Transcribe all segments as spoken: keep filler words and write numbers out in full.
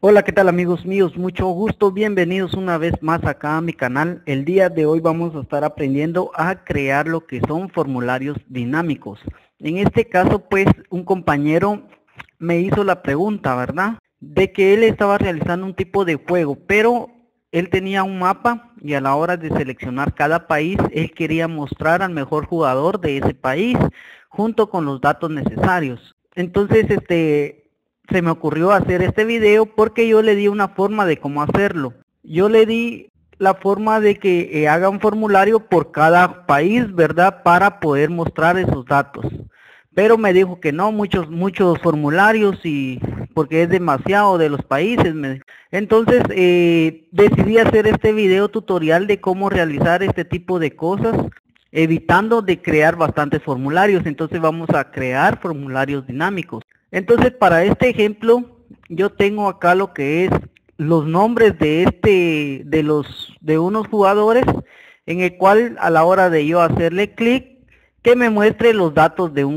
Hola, ¿qué tal amigos míos? Mucho gusto, bienvenidos una vez más acá a mi canal. El día de hoy vamos a estar aprendiendo a crear lo que son formularios dinámicos. En este caso, pues, un compañero me hizo la pregunta, ¿verdad? De que él estaba realizando un tipo de juego, pero él tenía un mapa y a la hora de seleccionar cada país, él quería mostrar al mejor jugador de ese país, junto con los datos necesarios. Entonces, este... se me ocurrió hacer este video porque yo le di una forma de cómo hacerlo. Yo le di la forma de que eh, haga un formulario por cada país, ¿verdad? Para poder mostrar esos datos. Pero me dijo que no, muchos muchos formularios y porque es demasiado de los países. Me... Entonces eh, decidí hacer este video tutorial de cómo realizar este tipo de cosas, evitando de crear bastantes formularios. Entonces vamos a crear formularios dinámicos. Entonces para este ejemplo yo tengo acá lo que es los nombres de este de los de unos jugadores, en el cual a la hora de yo hacerle clic que me muestre los datos de un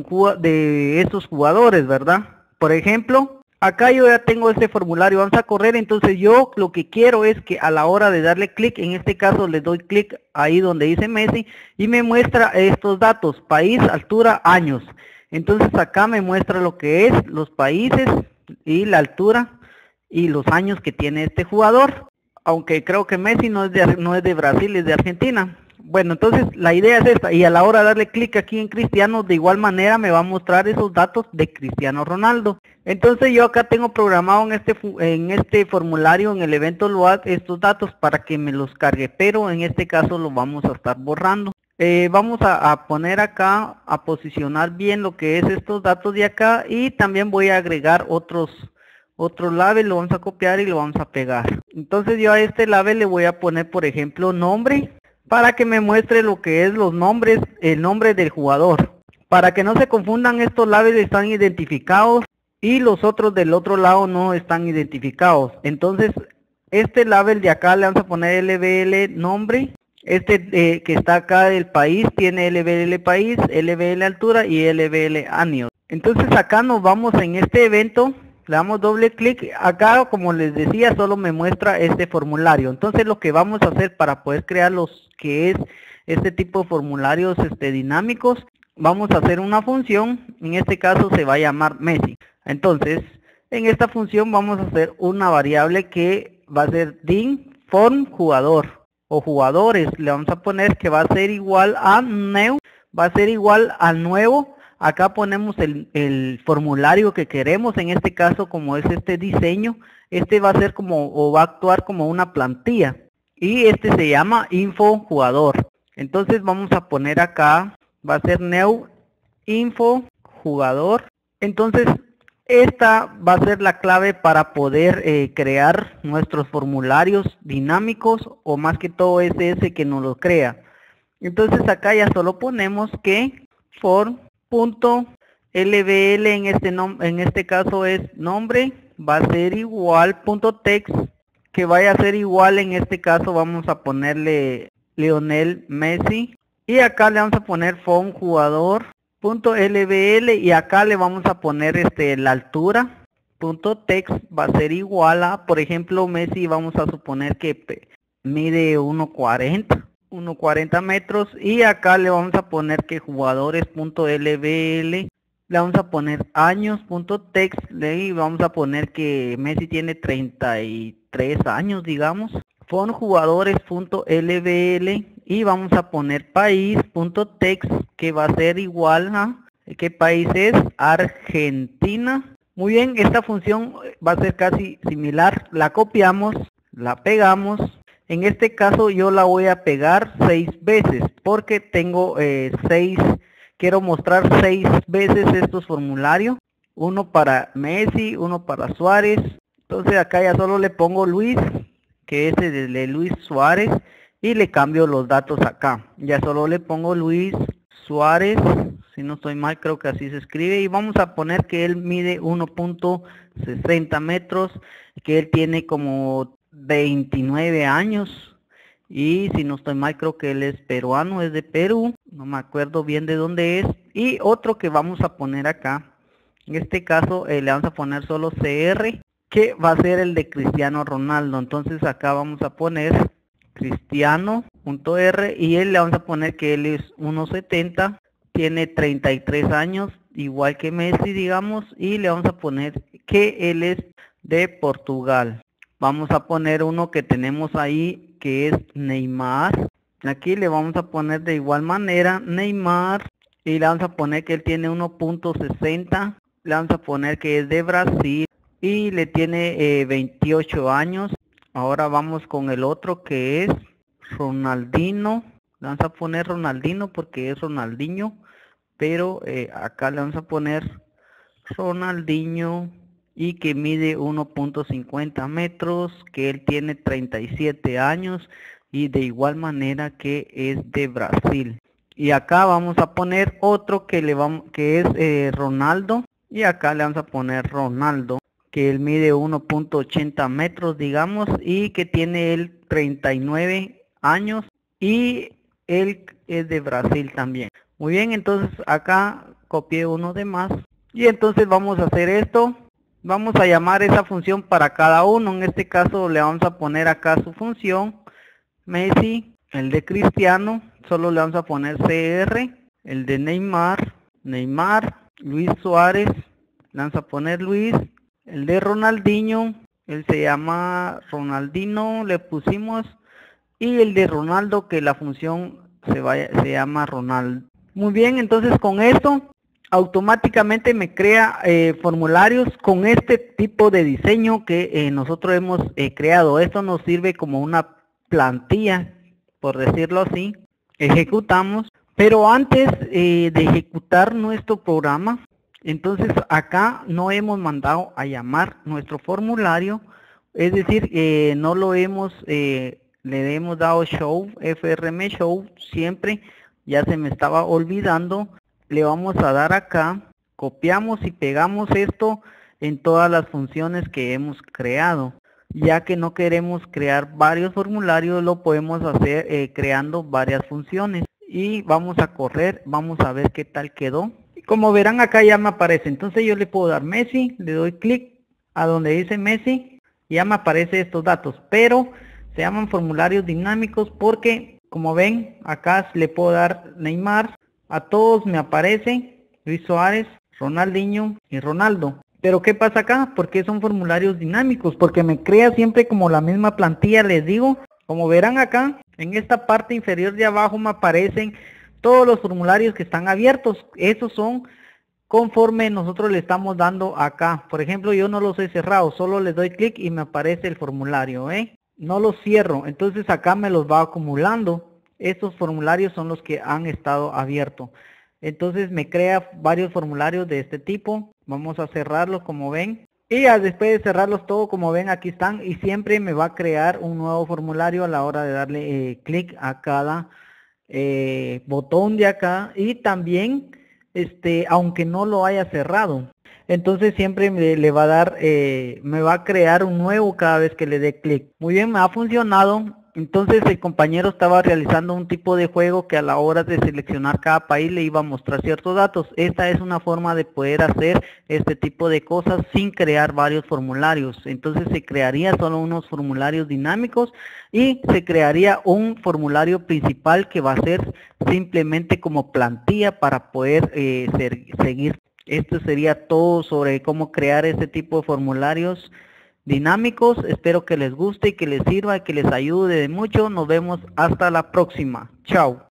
de esos jugadores, ¿verdad? Por ejemplo, acá yo ya tengo este formulario, vamos a correr. Entonces yo lo que quiero es que a la hora de darle clic, en este caso le doy clic ahí donde dice Messi y me muestra estos datos: país, altura, años. Entonces acá me muestra lo que es los países y la altura y los años que tiene este jugador. Aunque creo que Messi no es de, no es de Brasil, es de Argentina. Bueno, entonces la idea es esta. Y a la hora de darle clic aquí en Cristiano, de igual manera me va a mostrar esos datos de Cristiano Ronaldo. Entonces yo acá tengo programado en este, en este formulario, en el evento load, estos datos para que me los cargue. Pero en este caso los vamos a estar borrando. Eh, vamos a, a poner acá, a posicionar bien lo que es estos datos de acá, y también voy a agregar otros otro label, lo vamos a copiar y lo vamos a pegar. Entonces yo a este label le voy a poner, por ejemplo, nombre, para que me muestre lo que es los nombres, el nombre del jugador. Para que no se confundan, estos labels están identificados y los otros del otro lado no están identificados. Entonces este label de acá le vamos a poner L B L nombre. Este eh, que está acá del país tiene L B L país, L B L altura y L B L años. Entonces acá nos vamos en este evento, le damos doble clic. Acá, como les decía, solo me muestra este formulario. Entonces lo que vamos a hacer para poder crear los que es este tipo de formularios este, dinámicos, vamos a hacer una función. En este caso se va a llamar Messi. Entonces en esta función vamos a hacer una variable que va a ser din form jugador o jugadores. Le vamos a poner que va a ser igual a new, va a ser igual a nuevo. Acá ponemos el, el formulario que queremos. En este caso, como es este diseño, este va a ser como, o va a actuar como una plantilla, y este se llama info jugador. Entonces vamos a poner acá, va a ser new info jugador. Entonces esta va a ser la clave para poder eh, crear nuestros formularios dinámicos, o más que todo es ese que nos lo crea. Entonces acá ya solo ponemos que form.lbl, en este en este caso es nombre, va a ser igual punto text, que vaya a ser igual, en este caso vamos a ponerle Lionel Messi, y acá le vamos a poner form jugador punto lbl, y acá le vamos a poner este la altura punto text, va a ser igual a, por ejemplo, Messi, vamos a suponer que mide uno cuarenta metros, y acá le vamos a poner que jugadores punto lbl, le vamos a poner años punto text, y vamos a poner que Messi tiene treinta y tres años, digamos. Font jugadores punto lbl, y vamos a poner país punto text, que va a ser igual a, ¿qué país es? Argentina. Muy bien, esta función va a ser casi similar. La copiamos, la pegamos. En este caso yo la voy a pegar seis veces porque tengo eh, seis, quiero mostrar seis veces estos formularios. Uno para Messi, uno para Suárez. Entonces acá ya solo le pongo Luis, que es el de Luis Suárez, y le cambio los datos acá. Ya solo le pongo Luis Suárez, si no estoy mal, creo que así se escribe, y vamos a poner que él mide uno punto sesenta metros, que él tiene como veintinueve años, y si no estoy mal, creo que él es peruano, es de Perú, no me acuerdo bien de dónde es. Y otro que vamos a poner acá, en este caso eh, le vamos a poner solo C R, que va a ser el de Cristiano Ronaldo. Entonces acá vamos a poner Cristiano.R y él le vamos a poner que él es uno setenta, tiene treinta y tres años, igual que Messi, digamos, y le vamos a poner que él es de Portugal. Vamos a poner uno que tenemos ahí, que es Neymar. Aquí le vamos a poner de igual manera Neymar y le vamos a poner que él tiene uno punto sesenta. Le vamos a poner que es de Brasil y le tiene eh, veintiocho años. Ahora vamos con el otro que es Ronaldinho. Le vamos a poner Ronaldinho porque es Ronaldinho, pero eh, acá le vamos a poner Ronaldinho y que mide uno punto cincuenta metros, que él tiene treinta y siete años y de igual manera que es de Brasil. Y acá vamos a poner otro que le vamos que es eh, Ronaldo, y acá le vamos a poner Ronaldo, que él mide uno punto ochenta metros, digamos, y que tiene él treinta y nueve años y él es de Brasil también. Muy bien, entonces acá copié uno de más y entonces vamos a hacer esto. Vamos a llamar esa función para cada uno. En este caso le vamos a poner acá su función Messi, el de Cristiano, solo le vamos a poner C R, el de Neymar, Neymar, Luis Suárez, le vamos a poner Luis, el de Ronaldinho, él se llama Ronaldinho, le pusimos, y el de Ronaldo, que la función se, vaya, se llama Ronaldo. Muy bien, entonces con esto automáticamente me crea eh, formularios con este tipo de diseño que eh, nosotros hemos eh, creado. Esto nos sirve como una plantilla, por decirlo así. Ejecutamos, pero antes eh, de ejecutar nuestro programa, entonces acá no hemos mandado a llamar nuestro formulario, es decir, eh, no lo hemos, eh, le hemos dado show, F R M show, siempre, ya se me estaba olvidando. Le vamos a dar acá, copiamos y pegamos esto en todas las funciones que hemos creado. Ya que no queremos crear varios formularios, lo podemos hacer eh, creando varias funciones. Y vamos a correr, vamos a ver qué tal quedó. Y como verán acá ya me aparece, entonces yo le puedo dar Messi, le doy clic a donde dice Messi, ya me aparece estos datos. Pero se llaman formularios dinámicos porque, como ven, acá le puedo dar Neymar. A todos me aparece Luis Suárez, Ronaldinho y Ronaldo. Pero ¿qué pasa acá? ¿Por qué son formularios dinámicos? Porque me crea siempre como la misma plantilla, les digo. Como verán acá, en esta parte inferior de abajo me aparecen todos los formularios que están abiertos. Esos son conforme nosotros le estamos dando acá. Por ejemplo, yo no los he cerrado, solo le doy clic y me aparece el formulario, ¿eh? No los cierro, entonces acá me los va acumulando. Estos formularios son los que han estado abiertos. Entonces me crea varios formularios de este tipo. Vamos a cerrarlos como ven. Y ya después de cerrarlos todo, como ven, aquí están. Y siempre me va a crear un nuevo formulario a la hora de darle eh, clic a cada eh, botón de acá. Y también, este, aunque no lo haya cerrado. Entonces siempre me, le va a dar, eh, me va a crear un nuevo cada vez que le dé clic. Muy bien, me ha funcionado. Entonces el compañero estaba realizando un tipo de juego que a la hora de seleccionar cada país le iba a mostrar ciertos datos. Esta es una forma de poder hacer este tipo de cosas sin crear varios formularios. Entonces se crearía solo unos formularios dinámicos y se crearía un formulario principal que va a ser simplemente como plantilla para poder eh, ser, seguir. Esto sería todo sobre cómo crear este tipo de formularios dinámicos. Espero que les guste y que les sirva y que les ayude de mucho. Nos vemos hasta la próxima. Chao.